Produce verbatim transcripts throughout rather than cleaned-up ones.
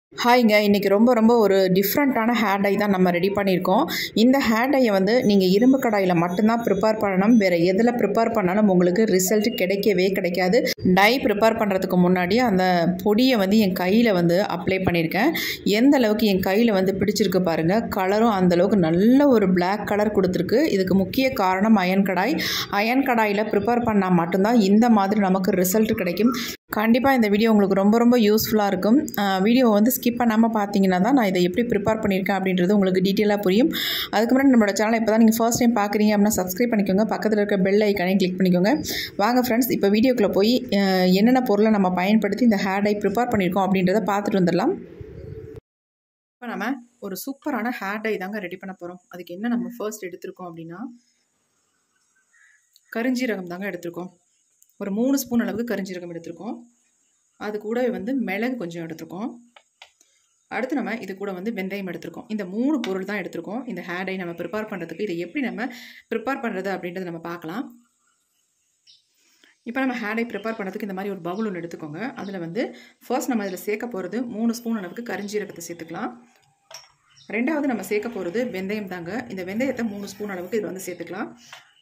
ஹாய்ங்க. இன்றைக்கி ரொம்ப ரொம்ப ஒரு டிஃப்ரெண்ட்டான ஹேர் டை தான் நம்ம ரெடி பண்ணியிருக்கோம். இந்த ஹேர் டையை வந்து நீங்கள் இரும்பு கடாயில் மட்டும்தான் ப்ரிப்பேர் பண்ணணும். வேறு எதில் ப்ரிப்பேர் பண்ணாலும் உங்களுக்கு ரிசல்ட் கிடைக்கவே கிடைக்காது. டை ப்ரிப்பேர் பண்ணுறதுக்கு முன்னாடி அந்த பொடியை வந்து என் கையில் வந்து அப்ளை பண்ணியிருக்கேன். எந்த அளவுக்கு என் கையில் வந்து பிடிச்சிருக்கு பாருங்கள். கலரும் அந்தளவுக்கு நல்ல ஒரு பிளாக் கலர் கொடுத்துருக்கு. இதுக்கு முக்கிய காரணம் அயன் கடாய். அயன் கடாயில் ப்ரிப்பேர் பண்ணால் மட்டும்தான் இந்த மாதிரி நமக்கு ரிசல்ட் கிடைக்கும். கண்டிப்பாக இந்த வீடியோ உங்களுக்கு ரொம்ப ரொம்ப யூஸ்ஃபுல்லாக இருக்கும். வீடியோ வந்து ஸ்கிப் பண்ணாமல் பார்த்தீங்கன்னா தான் நான் இதை எப்படி ப்ரிப்பேர் பண்ணியிருக்கேன் அப்படின்றது உங்களுக்கு டீட்டெயிலாக புரியும். அதுக்கு முன்னாடி நம்மளோட சேனலை இப்போ தான் நீங்கள் ஃபர்ஸ்ட் டைம் பார்க்குறீங்க அப்படின்னா சப்ஸ்கிரைப் பண்ணிக்கோங்க. பக்கத்தில் இருக்க பெல் ஐக்கானையும் கிளிக் பண்ணிக்கோங்க. வாங்க ஃப்ரெண்ட்ஸ், இப்போ வீடியோக்குள்ளே போய் என்னென்ன பொருளை நம்ம பயன்படுத்தி இந்த ஹேர் டை ப்ரிப்பேர் பண்ணியிருக்கோம் அப்படின்றத பார்த்துட்டு வந்துடலாம். இப்போ நம்ம ஒரு சூப்பரான ஹேர் டை தாங்க ரெடி பண்ண போகிறோம். அதுக்கு என்ன நம்ம ஃபர்ஸ்ட் எடுத்திருக்கோம் அப்படின்னா கருஞ்சீரகம் தாங்க எடுத்திருக்கோம். ஒரு மூணு ஸ்பூன் அளவுக்கு கருஞ்சீரகம் எடுத்திருக்கோம். அது கூட வந்து மிளகு கொஞ்சம் எடுத்திருக்கோம். அடுத்து நம்ம இது கூட வந்து வெந்தயம் எடுத்திருக்கோம். இந்த மூணு பொருள் தான் எடுத்திருக்கோம் இந்த ஹேர் டை நம்ம ப்ரிப்பேர் பண்ணுறதுக்கு. இதை எப்படி நம்ம ப்ரிப்பேர் பண்ணுறது அப்படின்றத நம்ம பார்க்கலாம். இப்போ நம்ம ஹேர் டை ப்ரிப்பேர் பண்ணுறதுக்கு இந்த மாதிரி ஒரு பவுல் ஒன்று எடுத்துக்கோங்க. அதில் வந்து ஃபர்ஸ்ட் நம்ம இதில் சேர்க்க போகிறது மூணு ஸ்பூன் அளவுக்கு கருஞ்சீரகத்தை சேர்த்துக்கலாம். ரெண்டாவது நம்ம சேர்க்க போகிறது வெந்தயம் தாங்க. இந்த வெந்தயத்தை மூணு ஸ்பூன் அளவுக்கு இதில் வந்து சேர்த்துக்கலாம்.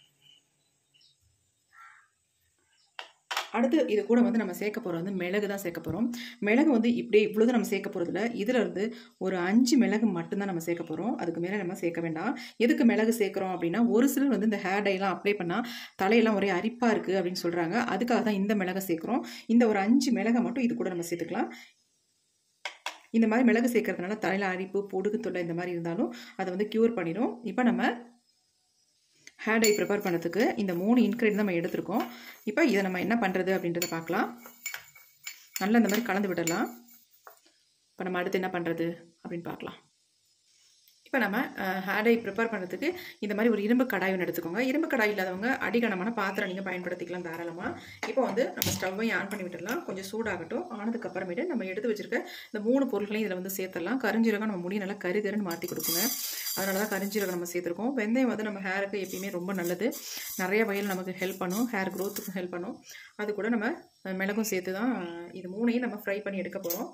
அடுத்து இது கூட வந்து நம்ம சேர்க்க போகிறது வந்து மிளகு தான் சேர்க்க போகிறோம். மிளகு வந்து இப்படி இவ்வளோது நம்ம சேர்க்க போகிறதில்ல. இதில் இருந்து ஒரு அஞ்சு மிளகு மட்டும்தான் நம்ம சேர்க்க போகிறோம். அதுக்கு மேலே நம்ம சேர்க்க வேண்டாம். எதுக்கு மிளகு சேர்க்குறோம் அப்படின்னா, ஒரு சிலர் வந்து இந்த ஹேர் டைலாம் அப்ளை பண்ணால் தலையெல்லாம் ஒரே அரிப்பாக இருக்குது அப்படின்னு சொல்கிறாங்க. அதுக்காக தான் இந்த மிளகை சேர்க்குறோம். இந்த ஒரு அஞ்சு மிளகை மட்டும் இது கூட நம்ம சேர்த்துக்கலாம். இந்த மாதிரி மிளகு சேர்க்கறதுனால தலையில் அரிப்பு, பொடுகு தொல்லை இந்த மாதிரி இருந்தாலும் அதை வந்து க்யூர் பண்ணிடும். இப்போ நம்ம ஹேர் டை ப்ரிப்பேர் பண்ணுறதுக்கு இந்த மூணு இன்க்ரீடியன்ட் நம்ம எடுத்துருக்கோம். இப்போ இதை நம்ம என்ன பண்ணுறது அப்படின்றத பார்க்கலாம். நல்லா இந்த மாதிரி கலந்து விடலாம். இப்போ நம்ம அடுத்து என்ன பண்ணுறது அப்படின்னு பார்க்கலாம். இப்போ நம்ம ஹேர் டை ப்ரிப்பேர் பண்ணுறதுக்கு இந்த மாதிரி ஒரு இரும்பு கடாய் ஒன்று எடுத்துக்கோங்க. இரும்பு கடாய் இல்லாதவங்க அடிகனமான பாத்திரம் நீங்கள் பயன்படுத்திக்கலாம் தாராளமாக. இப்போ வந்து நம்ம ஸ்டவ்வையும் ஆன் பண்ணி விட்டுடலாம். கொஞ்சம் சூடாகட்டும். ஆனதுக்கு அப்புறமேட்டு நம்ம எடுத்து வச்சிருக்க இந்த மூணு பொருட்களையும் இதில் வந்து சேர்த்துடலாம். கருஞ்சீரகம் நம்ம முடி நல்லா கருகருன்னு மாற்றி கொடுக்குங்க. அதனால தான் கருஞ்சீரகம் நம்ம சேர்த்துருக்கோம். வெந்தயம் வந்து நம்ம ஹேருக்கு எப்பயுமே ரொம்ப நல்லது. நிறைய வகையில் நமக்கு ஹெல்ப் பண்ணும். ஹேர் க்ரோத்துக்கும் ஹெல்ப் பண்ணும். அது கூட நம்ம மிளகும் சேர்த்து தான் இது மூணையும் நம்ம ஃப்ரை பண்ணி எடுக்க போகிறோம்.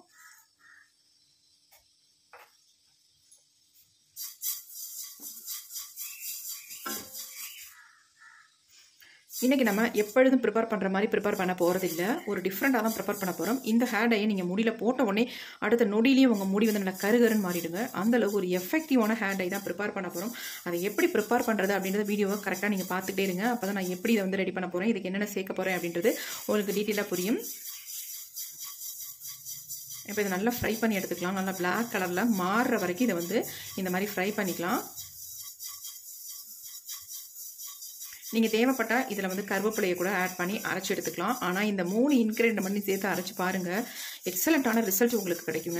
இன்றைக்கி நம்ம எப்பொழுதும் ப்ரிப்பேர் பண்ணுற மாதிரி ப்ரிப்பேர் பண்ண போகிறது இல்லை. ஒரு டிஃப்ரெண்ட்டாக தான் ப்ரிப்பேர் பண்ண போகிறோம். இந்த ஹேர் டையை நீங்கள் முடியில் போட்ட உடனே அடுத்த நொடியிலையும் உங்கள் முடி வந்து நல்லா கருகருன்னு மாறிடுங்க. அந்தளவுக்கு ஒரு எஃபெக்டிவான ஹேர் டை தான் ப்ரிப்பேர் பண்ண போகிறோம். அதை எப்படி ப்ரிப்பேர் பண்ணுறது அப்படின்றத வீடியோவை கரெக்டாக நீங்கள் பார்த்துக்கிட்டே இருங்க. அப்போ தான் நான் எப்படி இதை வந்து ரெடி பண்ண போகிறேன், இதுக்கு என்னென்ன சேர்க்க போகிறேன் அப்படின்றது உங்களுக்கு டீட்டெயிலாக புரியும். இப்போ இதை நல்லா ஃப்ரை பண்ணி எடுத்துக்கலாம். நல்லா பிளாக் கலரில் மாறுற வரைக்கும் இதை வந்து இந்த மாதிரி ஃப்ரை பண்ணிக்கலாம். நீங்கள் தேவைப்பட்டால் இதில் வந்து கருவேப்பிலையை கூட ஆட் பண்ணி அரைச்சி எடுத்துக்கலாம். ஆனால் இந்த மூணு இன்க்ரீடியன்ட் பண்ணி சேர்த்து அரைச்சி பாருங்கள். எக்ஸலண்ட்டான ரிசல்ட் உங்களுக்கு கிடைக்குங்க.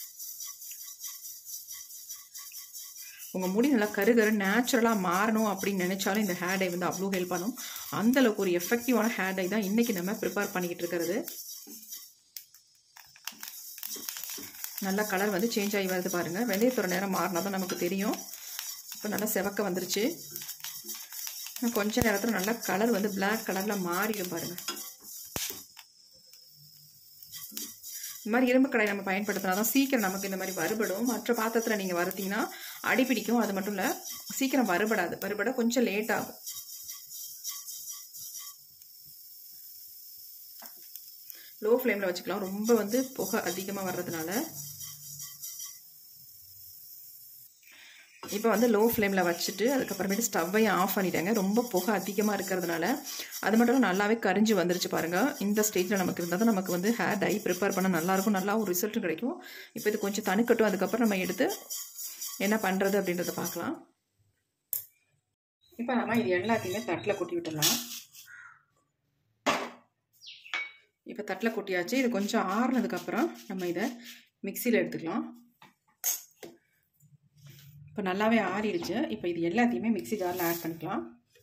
உங்கள் முடி நல்லா கருகரு நேச்சுரலாக மாறணும் அப்படின்னு நினச்சாலும் இந்த ஹேர் டை வந்து அவ்வளோ ஹெல்ப் பண்ணும். அந்தளவுக்கு ஒரு எஃபெக்டிவான ஹேர் டை தான் இன்றைக்கி நம்ம ப்ரிப்பேர் பண்ணிக்கிட்டு இருக்கிறது. நல்லா கலர் வந்து சேஞ்ச் ஆகி வருது பாருங்கள். வெந்தயத்தோட நேரம் மாறினா தான் நமக்கு தெரியும். இப்போ நல்லா செவக்க வந்துருச்சு. கொஞ்ச நேரத்தில் நல்லா கலர் வந்து பிளாக் கலரில் மாறிடும் பாருங்கள். இந்த மாதிரி இரும்பு கடாய் நம்ம பயன்படுத்தினா தான் சீக்கிரம் நமக்கு இந்த மாதிரி வறுபடும். மற்ற பாத்திரத்தில் நீங்கள் வறுத்தீங்கன்னா அடிப்பிடிக்கும். அது மட்டும் இல்லை, சீக்கிரம் வறுபடாது. வறுபட கொஞ்சம் லேட் ஆகும். லோ ஃப்ளேமில் வச்சுக்கலாம். ரொம்ப வந்து புகை அதிகமாக வர்றதுனால. இப்போ வந்து லோ ஃப்ளேமில் வச்சுட்டு அதுக்கப்புறமேட்டு ஸ்டவ்வையும் ஆஃப் பண்ணிட்டாங்க. ரொம்ப புகை அதிகமாக இருக்கிறதுனால அது மட்டும் நல்லாவே கரிஞ்சு வந்துருச்சு பாருங்கள். இந்த ஸ்டேஜில் நமக்கு இருந்தால் தான் நமக்கு வந்து ஹேர் டை ப்ரிப்பேர் பண்ண நல்லாயிருக்கும். நல்லா ஒரு ரிசல்ட்டும் கிடைக்கும். இப்போ இது கொஞ்சம் தணுக்கட்டும். அதுக்கப்புறம் நம்ம எடுத்து என்ன பண்ணுறது அப்படின்றத பார்க்கலாம். இப்போ நம்ம இது எல்லாத்தையுமே தட்டில் கொட்டி விட்டுடலாம். இப்போ தட்டில் கொட்டியாச்சு. இது கொஞ்சம் ஆறுனதுக்கப்புறம் நம்ம இதை மிக்சியில் எடுத்துக்கலாம். இப்போ நல்லாவே ஆறிடுச்சு. இப்போ இது எல்லாத்தையுமே மிக்சி ஜாரில் ஆட் பண்ணிக்கலாம்.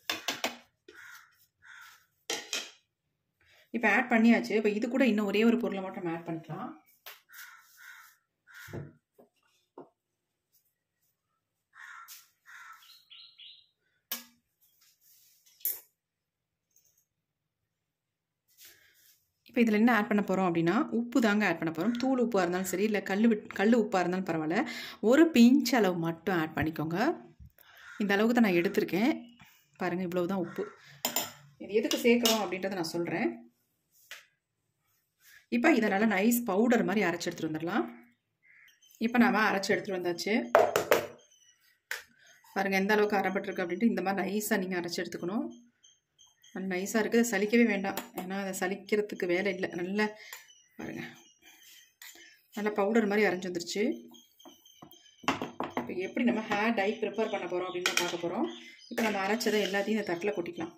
இப்போ ஆட் பண்ணியாச்சு. இப்போ இது கூட இன்னும் ஒரே ஒரு பொருளை மட்டும் நம்ம ஆட் பண்ணிக்கலாம். இப்போ இதில் என்ன ஆட் பண்ண போகிறோம் அப்படின்னா உப்பு தாங்க ஆட் பண்ண போகிறோம். தூள் உப்பாக இருந்தாலும் சரி, இல்லை கல் கல் உப்பாக இருந்தாலும் பரவாயில்ல, ஒரு பிஞ்ச் அளவு மட்டும் ஆட் பண்ணிக்கோங்க. இந்த அளவுக்கு தான் நான் எடுத்திருக்கேன். பாருங்கள், இவ்வளவு தான் உப்பு. இது எதுக்கு சேர்க்குறோம் அப்படின்றத நான் சொல்கிறேன். இப்போ இதை நல்லா நைஸ் பவுடர் மாதிரி அரைச்சி எடுத்துகிட்டு வந்துடலாம். இப்போ நாம் அரைச்சி எடுத்துகிட்டு வந்தாச்சு. பாருங்கள் எந்த அளவுக்கு அரைப்பட்டிருக்கு அப்படின்ட்டு. இந்த மாதிரி நைஸாக நீங்கள் அரைச்சி எடுத்துக்கணும். நல்ல நைஸாக இருக்குது. சலிக்கவே வேண்டாம், ஏன்னா அதை சலிக்கிறதுக்கு வேலை இல்லை. நல்லா பாருங்கள், நல்லா பவுடர் மாதிரி அரைஞ்சி வந்துருச்சு. இப்போ எப்படி நம்ம ஹேர் டை ப்ரிப்பேர் பண்ண போகிறோம் அப்படின்னு பார்க்க போகிறோம். இப்போ நம்ம அரைச்சதை எல்லாத்தையும் இந்த தட்டில் கொட்டிக்கலாம்.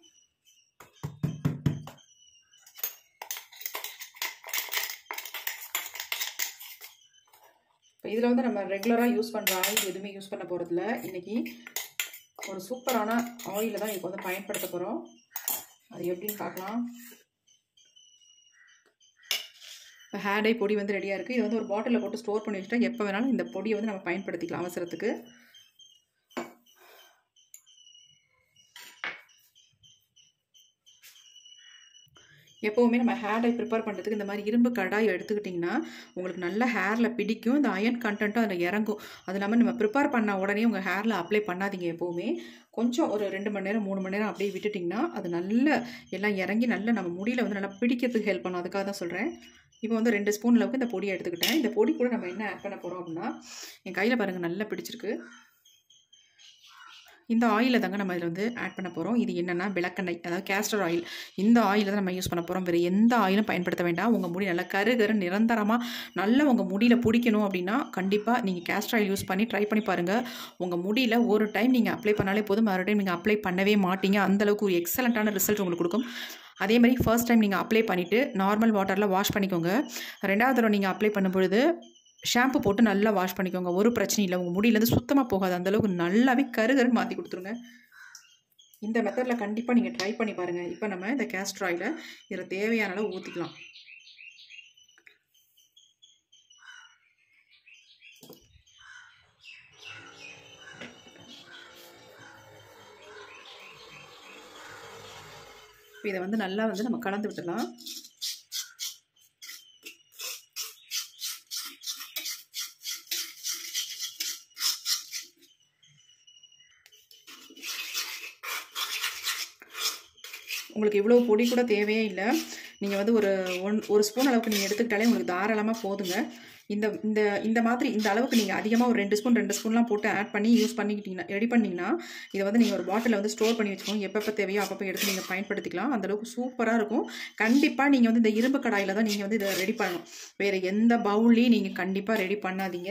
இப்போ இதில் வந்து நம்ம ரெகுலராக யூஸ் பண்ணுற ஆயில் எதுவுமே யூஸ் பண்ண போகிறதில்ல. இன்றைக்கி ஒரு சூப்பரான ஆயிலை தான் இப்போ வந்து பயன்படுத்த போகிறோம். அது எப்படின்னு பார்க்கலாம். இப்போ ஹேர் டை பொடி வந்து ரெடியாக இருக்குது. இது வந்து ஒரு பாட்டிலில் போட்டு ஸ்டோர் பண்ணி வச்சுட்டா எப்போ வேணாலும் இந்த பொடியை வந்து நம்ம பயன்படுத்திக்கலாம் அவசரத்துக்கு. எப்போவுமே நம்ம ஹேர் டை ப்ரிப்பேர் பண்ணுறதுக்கு இந்த மாதிரி இரும்பு கடாய் எடுத்துக்கிட்டிங்கன்னா உங்களுக்கு நல்ல ஹேரில் பிடிக்கும். இந்த அயன் கண்டென்ட்டும் அதில் இறங்கும். அது இல்லாமல் நம்ம ப்ரிப்பேர் பண்ண உடனே உங்கள் ஹேரில் அப்ளை பண்ணாதீங்க. எப்போவுமே கொஞ்சம் ஒரு ரெண்டு மணி நேரம் மூணு மணி நேரம் அப்படியே விட்டுட்டிங்கன்னா அது நல்ல எல்லாம் இறங்கி நல்ல நம்ம முடியில் வந்து நல்லா பிடிக்கிறதுக்கு ஹெல்ப் பண்ணும். அதுக்காக தான் சொல்கிறேன். இப்போ வந்து ரெண்டு ஸ்பூன் அளவுக்கு இந்த பொடியை எடுத்துக்கிட்டேன். இந்த பொடி கூட நம்ம என்ன ஆட் பண்ண போகிறோம் அப்படின்னா, என் கையில் பாருங்கள் நல்லா பிடிச்சிருக்கு. இந்த ஆயிலை தாங்க நம்ம இதில் வந்து ஆட் பண்ண போகிறோம். இது என்னென்னா விளக்கெண்ணெய், அதாவது கேஸ்டர் ஆயில். இந்த ஆயிலை தான் நம்ம யூஸ் பண்ண போகிறோம். வேறு எந்த ஆயிலும் பயன்படுத்த வேண்டாம். உங்கள் முடி நல்லா கரு கரு நிரந்தரமாக நல்லா உங்கள் முடியில் பிடிக்கணும் அப்படின்னா கண்டிப்பாக நீங்கள் கேஸ்டர் ஆயில் யூஸ் பண்ணி ட்ரை பண்ணி பாருங்கள். உங்கள் முடியில் ஒரு டைம் நீங்கள் அப்ளை பண்ணாலே போதும், மறு டைம் நீங்கள் அப்ளை பண்ணவே மாட்டீங்க. அந்தளவுக்கு ஒரு எக்ஸலண்ட்டான ரிசல்ட் உங்களுக்கு கொடுக்கும். அதே மாதிரி ஃபர்ஸ்ட் டைம் நீங்கள் அப்ளை பண்ணிவிட்டு நார்மல் வாட்டரில் வாஷ் பண்ணிக்கோங்க. ரெண்டாவது தடவை நீங்கள் அப்ளை பண்ணும்பொழுது ஷாம்பு போட்டு நல்லா வாஷ் பண்ணிக்கோங்க. ஒரு பிரச்சனையும் இல்லை, உங்கள் முடியிலேருந்து சுத்தமாக போகாது. அந்தளவுக்கு நல்லாவே கருகருன்னு மாற்றி கொடுத்துருங்க. இந்த மெத்தடில் கண்டிப்பாக நீங்கள் ட்ரை பண்ணி பாருங்கள். இப்போ நம்ம இந்த கேஸ்டர் ஆயிலை இதில் தேவையான அளவு ஊற்றிக்கலாம். இதை வந்து நல்லா வந்து நம்ம கலந்து விட்டுடலாம். உங்களுக்கு இவ்வளோ பொடி கூட தேவையே இல்லை. நீங்கள் வந்து ஒரு ஒன் ஒரு ஸ்பூன் அளவுக்கு நீங்கள் எடுத்துக்கிட்டாலே உங்களுக்கு தாராளமாக போதுங்க. இந்த இந்த இந்த மாதிரி இந்த அளவுக்கு நீங்கள் அதிகமாக ஒரு ரெண்டு ஸ்பூன் ரெண்டு ஸ்பூன்லாம் போட்டு ஆட் பண்ணி யூஸ் பண்ணிக்கிட்டிங்கன்னா ரெடி பண்ணிங்கன்னா இதை வந்து நீங்கள் ஒரு பாட்டிலில் வந்து ஸ்டோர் பண்ணி வச்சுக்கோங்க. எப்பப்போ தேவையோ அப்பப்போ எடுத்து நீங்கள் பயன்படுத்திக்கலாம். அந்தளவுக்கு சூப்பராக இருக்கும். கண்டிப்பாக நீங்கள் வந்து இந்த இரும்பு கடாயில் தான் நீங்கள் வந்து இதை ரெடி பண்ணணும். வேறு எந்த பவுல்லையும் நீங்கள் கண்டிப்பாக ரெடி பண்ணாதீங்க.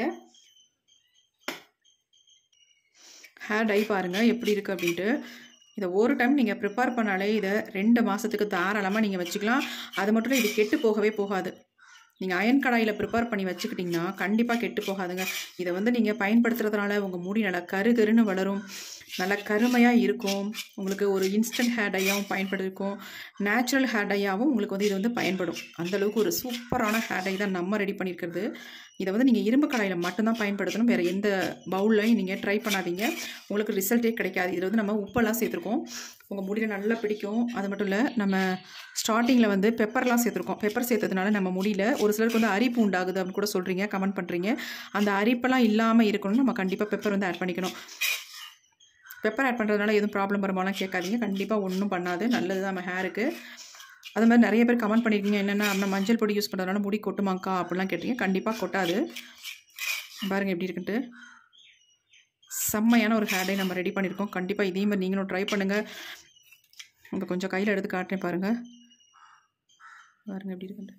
ஹேர் டை பாருங்கள் எப்படி இருக்குது அப்படின்ட்டு. இதை ஒரு டைம் நீங்கள் ப்ரிப்பேர் பண்ணாலே இதை ரெண்டு மாதத்துக்கு தாராளமாக நீங்கள் வச்சுக்கலாம். அது மட்டும் இல்லை, இது கெட்டு போகவே போகாது. நீங்கள் அயன் கடாயில் ப்ரிப்பேர் பண்ணி வச்சுக்கிட்டிங்கன்னா கண்டிப்பாக கெட்டு போகாதுங்க. இதை வந்து நீங்கள் பயன்படுத்துறதுனால உங்கள் முடி நல்லா கரு கருன்னு வளரும், நல்லா கருமையாக இருக்கும். உங்களுக்கு ஒரு இன்ஸ்டன்ட் ஹேர் டையாகவும் பயன்படுத்திருக்கும், நேச்சுரல் ஹேர் டையாகவும் உங்களுக்கு வந்து இது வந்து பயன்படும். அந்தளவுக்கு ஒரு சூப்பரான ஹேர் டை தான் நம்ம ரெடி பண்ணியிருக்கிறது. இதை வந்து நீங்கள் இரும்பு கடாயில் மட்டும்தான் பயன்படுத்தணும். வேறு எந்த பவுல்லையும் நீங்கள் ட்ரை பண்ணாதீங்க, உங்களுக்கு ரிசல்ட்டே கிடைக்காது. இதில் வந்து நம்ம உப்பெல்லாம் சேர்த்துருக்கோம், உங்கள் முடியில் நல்லா பிடிக்கும். அது மட்டும் இல்லை, நம்ம ஸ்டார்டிங்கில் வந்து பெப்பர்லாம் சேர்த்துருக்கோம். பெப்பர் சேர்த்ததுனால நம்ம முடியில் ஒரு சிலருக்கு வந்து அரிப்பு உண்டாகுது அப்படின்னு கூட சொல்கிறீங்க, கமெண்ட் பண்ணுறீங்க. அந்த அரிப்பெல்லாம் இல்லாமல் இருக்கணும்னு நம்ம கண்டிப்பாக பெப்பர் வந்து ஆட் பண்ணிக்கணும். பெப்பர் ஆட் பண்ணுறதுனால எதுவும் ப்ராப்ளம் வருமாலாம் கேட்காதீங்க, கண்டிப்பாக ஒன்றும் பண்ணாது, நல்லது தான் நம்ம ஹேருக்கு. அது மாதிரி நிறைய பேர் கமெண்ட் பண்ணியிருக்கீங்க, என்னென்னா நம்ம மஞ்சள் பொடி யூஸ் பண்ணுறதுனால முடி கொட்டுமாக்கா அப்படிலாம் கேட்டீங்க. கண்டிப்பாக கொட்டாது. பாருங்கள் எப்படி இருக்குன்ட்டு. செம்மையான ஒரு ஹேர் டை நம்ம ரெடி பண்ணியிருக்கோம். கண்டிப்பாக இதே மாதிரி நீங்களும் ட்ரை பண்ணுங்கள். இப்போ கொஞ்சம் கையில் எடுத்து காட்டுறேன் பாருங்கள். பாருங்கள் எப்படி இருக்குன்ட்டு.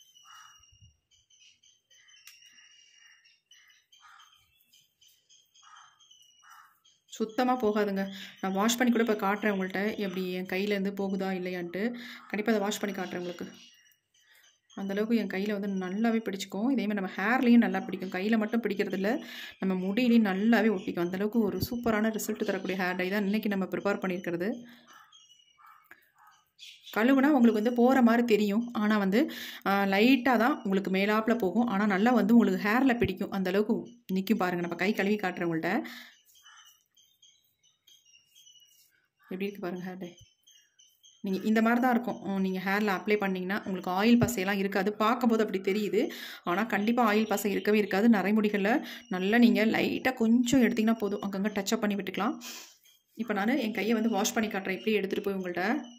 சுத்தமாக போகாதுங்க. நான் வாஷ் பண்ணி கூட இப்போ காட்டுறேன் உங்கள்கிட்ட, எப்படி என் கையிலேருந்து போகுதா இல்லையான்ட்டு. கண்டிப்பாக அதை வாஷ் பண்ணி காட்டுறேன் உங்களுக்கு. அந்தளவுக்கு என் கையில் வந்து நல்லாவே பிடிச்சிக்கும். இதேமாதிரி நம்ம ஹேர்லேயும் நல்லா பிடிக்கும். கையில் மட்டும் பிடிக்கிறதில்ல, நம்ம முடியிலையும் நல்லாவே ஒட்டிக்கும். அந்தளவுக்கு ஒரு சூப்பரான ரிசல்ட் தரக்கூடிய ஹேர் டை தான் இன்றைக்கி நம்ம ப்ரிப்பேர் பண்ணியிருக்கிறது. கழுவுனா உங்களுக்கு வந்து போகிற மாதிரி தெரியும், ஆனால் வந்து லைட்டாக தான் உங்களுக்கு மேலாப்பில் போகும். ஆனால் நல்லா வந்து உங்களுக்கு ஹேரில் பிடிக்கும். அந்தளவுக்கு நிற்கும் பாருங்கள். நம்ம கை கழுவி காட்டுறேன் உங்கள்கிட்ட. எப்படி இருக்குது பாருங்கள் ஹேர் டை. நீங்கள் இந்த மாதிரி தான் இருக்கும். நீங்கள் ஹேரில் அப்ளை பண்ணிங்கன்னா உங்களுக்கு ஆயில் பசையெல்லாம் இருக்காது. பார்க்கும்போது அப்படி தெரியுது. ஆனால் கண்டிப்பாக ஆயில் பசை இருக்கவே இருக்காது. நரைமுடிகளில் நல்லா நீங்கள் லைட்டாக கொஞ்சம் எடுத்திங்கன்னா போதும். அங்கங்கே டச்சப் பண்ணி விட்டுக்கலாம். இப்போ நான் என் கையை வந்து வாஷ் பண்ணி காட்டுறேன். இப்படி எடுத்துகிட்டு போய் உங்கள்கிட்ட